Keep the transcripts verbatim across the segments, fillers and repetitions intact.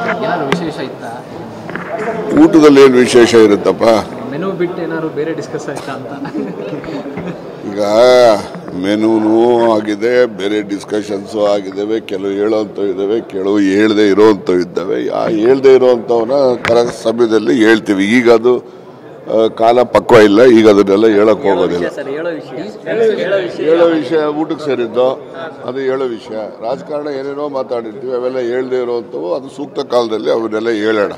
ಏನಾದ್ರು ವಿಶೇಷ ಇತ್ತಾ? ಊಟದಲ್ಲಿ ಏನು ವಿಶೇಷ ಇರುತ್ತಪ್ಪ? ಮೆನು ಬಿಟ್ಟು ಏನಾದ್ರು ಬೇರೆ ಡಿಸ್ಕಸ್ ಆಯ್ತಾ ಅಂತ. ಈಗ ಮೆನುನೂ ಆಗಿದೆ, ಬೇರೆ ಡಿಸ್ಕಷನ್ಸು ಆಗಿದ್ದಾವೆ, ಕೆಲವು ಹೇಳೋವಂಥವು ಇದ್ದಾವೆ, ಕೆಲವು ಹೇಳ್ದೆ ಇರೋವಂಥವು ಇದ್ದಾವೆ. ಆ ಹೇಳ್ದೆ ಇರೋವಂಥವನ್ನ ಕರೆಕ್ಟ್ ಸಮಯದಲ್ಲಿ ಹೇಳ್ತೀವಿ. ಈಗ ಅದು ಕಾಲ ಪಕ್ವ ಇಲ್ಲ, ಈಗ ಅದನ್ನೆಲ್ಲ ಹೇಳಕ್ ಹೋಗೋದಿಲ್ಲ. ಹೇಳೋ ವಿಷಯ ಊಟಕ್ಕೆ ಸೇರಿದ್ದು ಅದು ಹೇಳೋ ವಿಷಯ. ರಾಜಕಾರಣ ಏನೇನೋ ಮಾತಾಡಿರ್ತೀವಿ, ಅವೆಲ್ಲ ಹೇಳ್ದೆ ಇರೋವಂಥವು, ಅದು ಸೂಕ್ತ ಕಾಲದಲ್ಲಿ ಅವನ್ನೆಲ್ಲ ಹೇಳೋಣ.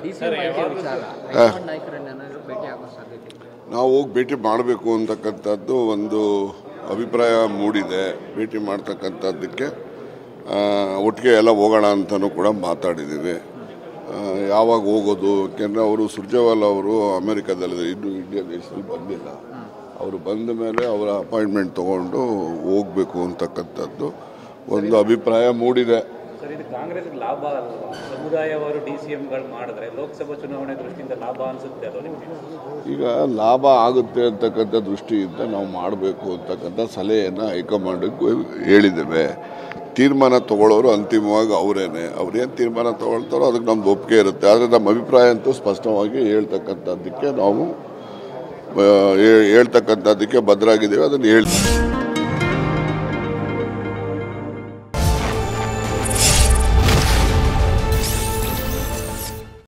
ನಾವು ಹೋಗಿ ಭೇಟಿ ಮಾಡಬೇಕು ಅಂತಕ್ಕಂಥದ್ದು ಒಂದು ಅಭಿಪ್ರಾಯ ಮೂಡಿದೆ. ಭೇಟಿ ಮಾಡ್ತಕ್ಕಂಥದ್ದಕ್ಕೆ ಒಟ್ಟಿಗೆ ಎಲ್ಲ ಹೋಗೋಣ ಅಂತಲೂ ಕೂಡ ಮಾತಾಡಿದ್ದೀವಿ. ಯಾವಾಗ ಹೋಗೋದು? ಯಾಕೆಂದರೆ ಅವರು ಸುರ್ಜೇವಾಲಾ ಅವರು ಅಮೆರಿಕಾದಲ್ಲಿ ಇನ್ನೂ ಇಂಡಿಯಾ ದೇಶದಲ್ಲಿ ಬಂದಿಲ್ಲ. ಅವರು ಬಂದ ಮೇಲೆ ಅವರ ಅಪಾಯಿಂಟ್ಮೆಂಟ್ ತೊಗೊಂಡು ಹೋಗಬೇಕು ಅಂತಕ್ಕಂಥದ್ದು ಒಂದು ಅಭಿಪ್ರಾಯ ಮೂಡಿದೆ. ಸರ್, ಇದು ಕಾಂಗ್ರೆಸ್ ಲಾಭ ಅಲ್ವಾ? ಸಮುದಾಯವರು ಡಿ ಸಿ ಎಂಗಳು ಮಾಡಿದ್ರೆ ಲೋಕಸಭಾ ಚುನಾವಣೆ ದೃಷ್ಟಿಯಿಂದ ಲಾಭ ಅನಿಸುತ್ತೆ ಅಲ್ವ ನಿಮಗೆ? ಈಗ ಲಾಭ ಆಗುತ್ತೆ ಅಂತಕ್ಕಂಥ ದೃಷ್ಟಿಯಿಂದ ನಾವು ಮಾಡಬೇಕು ಅಂತಕ್ಕಂಥ ಸಲಹೆಯನ್ನು ಹೈಕಮಾಂಡ್ಗೆ ಹೇಳಿದ್ದೇವೆ. ತೀರ್ಮಾನ ತಗೊಳ್ಳೋರು ಅಂತಿಮವಾಗಿ ಅವರೇನೆ. ಅವ್ರೇನು ತೀರ್ಮಾನ ತಗೊಳ್ತಾರೋ ಅದಕ್ಕೆ ನಮ್ದು ಒಪ್ಪಿಗೆ ಇರುತ್ತೆ. ಆದರೆ ನಮ್ಮ ಅಭಿಪ್ರಾಯ ಅಂತೂ ಸ್ಪಷ್ಟವಾಗಿ ಹೇಳ್ತಕ್ಕಂಥದ್ದಕ್ಕೆ ನಾವು ಹೇಳ್ತಕ್ಕಂಥದ್ದಕ್ಕೆ ಬದ್ಧರಾಗಿದ್ದೇವೆ. ಅದನ್ನು ಹೇಳ್ತೀವಿ.